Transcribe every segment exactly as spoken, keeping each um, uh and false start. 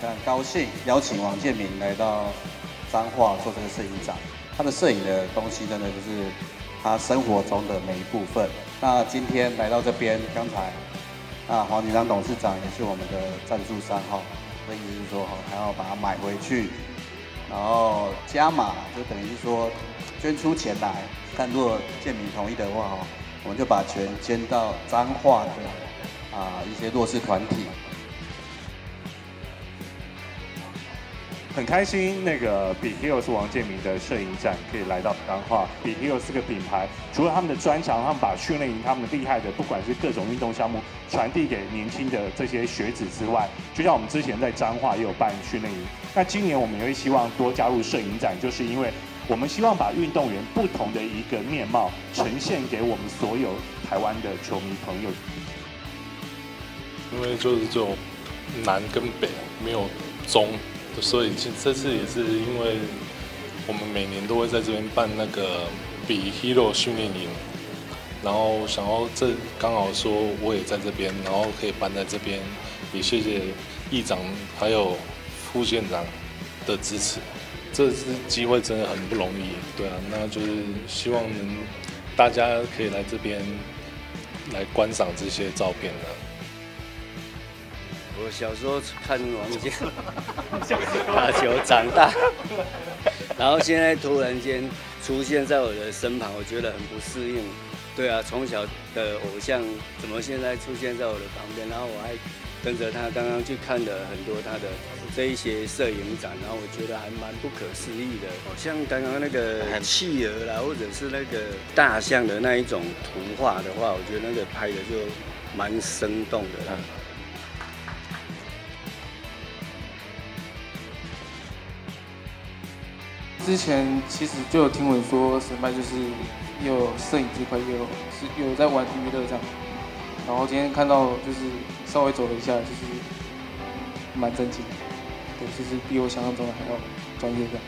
非常高兴邀请王建民来到彰化做这个摄影展。他的摄影的东西真的就是他生活中的每一部分。那今天来到这边，刚才啊黄景章董事长也是我们的赞助商哈，那意思是说哈，还要把它买回去，然后加码，就等于是说捐出钱来。但如果建民同意的话哈，我们就把钱捐到彰化的啊一些弱势团体。 很开心，那个比 Hero 是王建民的摄影展可以来到彰化。比 Hero 是个品牌，除了他们的专长，他们把训练营他们厉害的，不管是各种运动项目传递给年轻的这些学子之外，就像我们之前在彰化也有办训练营。那今年我们也会希望多加入摄影展，就是因为我们希望把运动员不同的一个面貌呈现给我们所有台湾的球迷朋友。 因为就是这种南跟北没有中。所以这次也是因为我们每年都会在这边办那个比 Hero 训练营，然后想要这刚好说我也在这边，然后可以办在这边，也谢谢议长还有副县长的支持，这次机会真的很不容易，对啊，那就是希望能大家可以来这边来观赏这些照片的。 我小时候看王建打球长大，然后现在突然间出现在我的身旁，我觉得很不适应。对啊，从小的偶像怎么现在出现在我的旁边？然后我还跟着他刚刚去看了很多他的这一些摄影展，然后我觉得还蛮不可思议的。好像刚刚那个企鹅啦，或者是那个大象的那一种图画的话，我觉得那个拍的就蛮生动的啦。 之前其实就有听闻说神拜就是也有摄影这块，也有是有在玩娱乐这样，然后今天看到就是稍微走了一下，就是蛮震惊的，对，就是比我想象中的还要专业这样。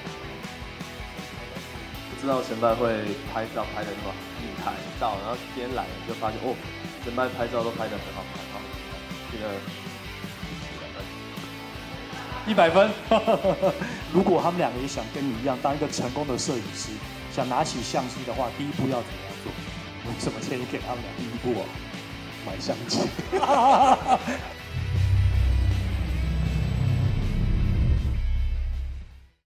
不知道神拜会拍照拍的那么厉害，到然后今天来了就发现哦，神拜拍照都拍得很好很好，这个。 一百分。如果他们两个也想跟你一样当一个成功的摄影师，想拿起相机的话，第一步要怎么样做？我怎么建议给他们俩？第一步哦，买相机。